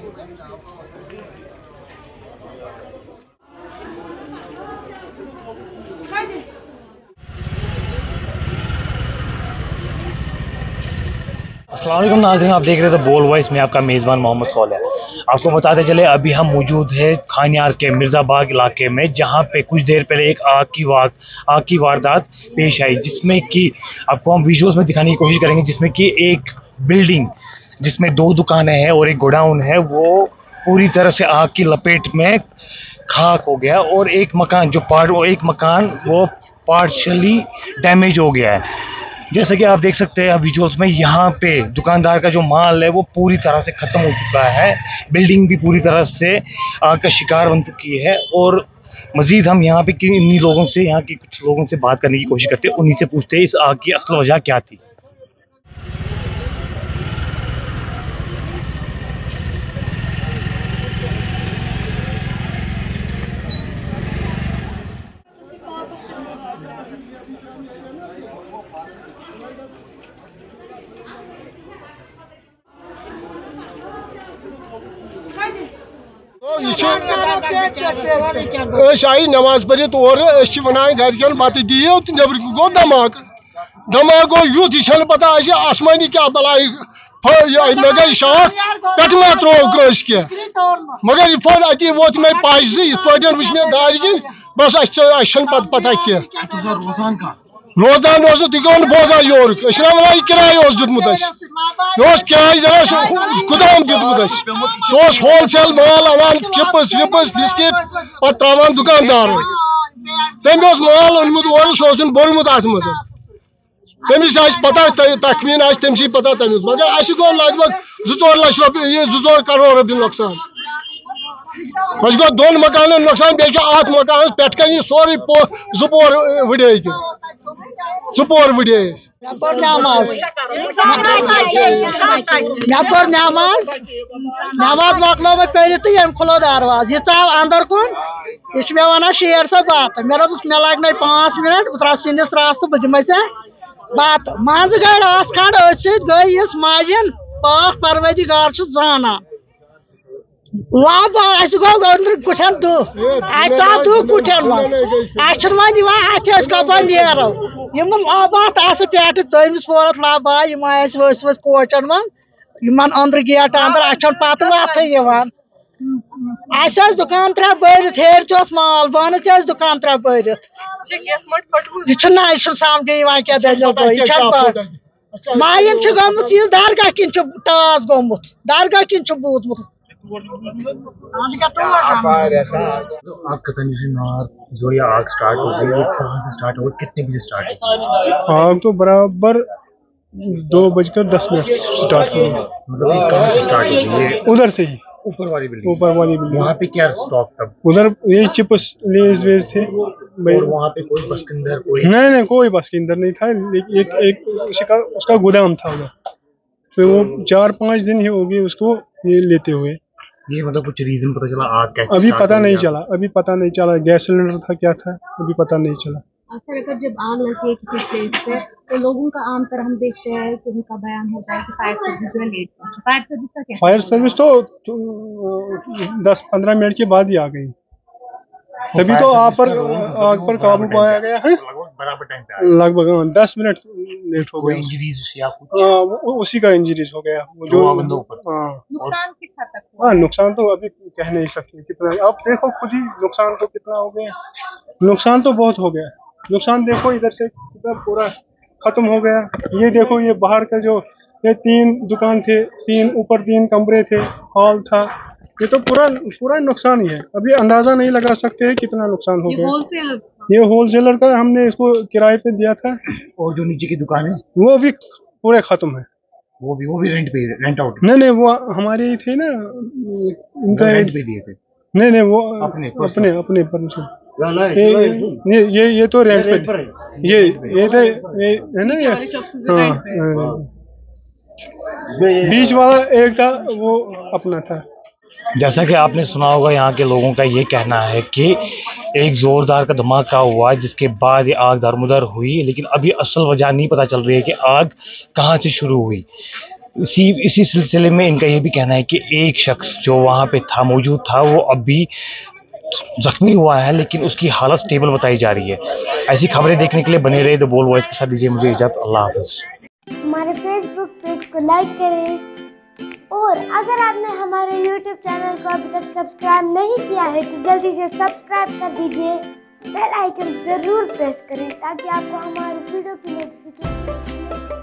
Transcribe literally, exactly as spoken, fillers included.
अस्सलाम वालेकुम नाज़रीन, आप देख रहे थे बोल वॉइस में आपका मेज़बान मोहम्मद सोलह। आपको बताते चले अभी हम मौजूद है खानियार के मिर्ज़ाबाग इलाके में, जहां पे कुछ देर पहले एक आग की वार आग की वारदात पेश आई, जिसमें कि आपको हम विजुअल्स में दिखाने की कोशिश करेंगे, जिसमें कि एक बिल्डिंग जिसमें दो दुकानें हैं और एक गोडाउन है, वो पूरी तरह से आग की लपेट में खाक हो गया और एक मकान जो पार्ट वो एक मकान वो पार्शली डैमेज हो गया है। जैसे कि आप देख सकते हैं विजुअल्स में, यहाँ पे दुकानदार का जो माल है वो पूरी तरह से ख़त्म हो चुका है। बिल्डिंग भी पूरी तरह से आग का शिकार बन चुकी है। और मज़ीद हम यहाँ पे इन्हीं लोगों से यहाँ के कुछ लोगों से बात करने की कोशिश करते हैं, उन्हीं से पूछते हैं इस आग की असल वजह क्या थी। आई नमाज पढ़ित और वन घर बत दियो तो नबर गो धमाक धमाक गो युत यह पता आसमानी क्या बलाई मे गई शाख पे मा त्रो कस कह मगर यह फोन अति वोत मे पश पे वुच मे गार कि बस पता पता कह रोजान तुम गो बोजान योर वन किराय दुतमुत यह किराय जरा गुदाम दुतमुत सह होल सेल माल अवान चिप्स विप्स बिस्किट पे त्रावान दुकानदार तम माल ओनमुत और सह बोरमुत अत मज तमिस पता तखमीन तमसी पता तमिस मगर अस गो लगभग जोर लक्ष रुपये जोर करोड़ रुपये नुकसान अस गो दोन मकान नुकसान बे अत मकान पे कन सोरे जोर वड़े जोर वड़े मे कोर नमाज मे कोर नमाज नमाज मकलो मे पे तो यम खुलो दरवाज यह चाव अंदर कुन यह मे वन शेर सा बात मे दोस मे लग पाँच मिनट बह त्रा सिंदिस रास तो बह दिमे बात मान गई रास खंड अथ गई इस माजन पाक परवदिगार जाना लाभ गो अंदर कुठन दुह आ दुह कुठन वन अस वन अथ कप नो यम लाबात पे दमिस पोरत लाबा वस वस कोचन मन अंदर गेट अंदर अस पत वत अस दुकान त्रे बरित हेर तस माल बन तस दुकान त्रे बरित यह समझ क्या दलील गो यह मायन गोमुत यह दरगाह किन टास गोमुत दरगाह किन बूतमुत आपका नार जो ये आग स्टार्ट हो गई, कहाँ से स्टार्ट हो गई, कितने बजे स्टार्ट हुई? आग तो बराबर दो बजकर दस मिनट स्टार्ट हो गई। मतलब कहाँ से स्टार्ट हो गई? उधर से ही ऊपर वाली बिल्डिंग ऊपर वाली बिल्डिंग वहाँ पे क्या स्टॉक था? उधर ये चिप्स लेज वेज थे। और वहाँ पे कोई बस के अंदर कोई नहीं नहीं कोई बस के अंदर नहीं था। एक एक उसका उसका गोदाम था उधर, तो वो चार पाँच दिन ही हो गए उसको ये लेते हुए। ये मतलब कुछ रीजन पता चला आग कैसे? अभी पता नहीं चला अभी पता नहीं चला गैस सिलेंडर था क्या था अभी पता नहीं चला। अक्सर अगर जब आग लगती है किसी प्लेस पे तो लोगों का आमतौर हम देखते हैं कि उनका बयान होता है कि फायर सर्विस जो है लेट पहुंची। फायर सर्विस का क्या? फायर सर्विस तो, तो दस पंद्रह मिनट के बाद ही आ गई, तभी तो आग पर आग पर काबू पाया गया है। बराबर टाइम पे लगभग दस मिनट लेट हो गया। इंजरीज या कुछ? हाँ उसी का इंजरीज हो गया वो जो हाँ नुकसान किस हद तक? हाँ नुकसान तो अभी कह नहीं सकते कितना, आप देखो खुद ही नुकसान तो कितना हो गया। नुकसान तो बहुत हो गया। नुकसान देखो इधर से इधर पूरा खत्म हो गया। ये देखो ये बाहर का जो ये तीन दुकान थे, तीन ऊपर तीन कमरे थे, हॉल था, ये तो पूरा पूरा नुकसान ही है। अभी अंदाजा नहीं लगा सकते कितना नुकसान हो गया। होलसेलर ये होलसेलर का हमने इसको किराए पे दिया था। और जो नीचे की दुकान है वो भी पूरे खत्म है। वो भी वो भी रेंट पे रेंट आउट? नहीं नहीं वो हमारे ही थे ना, उनका रेंट पे दिए थे। नहीं नहीं वो अपने अपने अपने परमिशन। ये ये ये तो रेंट पे ये ये थे ये है ना ये। हाँ बीच वाला एक था वो अपना था। जैसा कि आपने सुना होगा, यहाँ के लोगों का ये कहना है कि एक जोरदार का धमाका हुआ जिसके बाद ये आग दरमुदर हुई, लेकिन अभी असल वजह नहीं पता चल रही है कि आग कहाँ से शुरू हुई। इसी इसी सिलसिले में इनका ये भी कहना है कि एक शख्स जो वहाँ पे था मौजूद था वो अभी जख्मी हुआ है, लेकिन उसकी हालत स्टेबल बताई जा रही है। ऐसी खबरें देखने के लिए बने रहे द बोल्ड वॉइस के साथ। दीजिए मुझे इजाज़त, अल्लाह हाफिज़। हमारे फेसबुक पेज को लाइक करें और अगर आपने हमारे यूट्यूब चैनल को अभी तक सब्सक्राइब नहीं किया है तो जल्दी से सब्सक्राइब कर दीजिए, बेल आइकन ज़रूर प्रेस करें ताकि आपको हमारी वीडियो की नोटिफिकेशन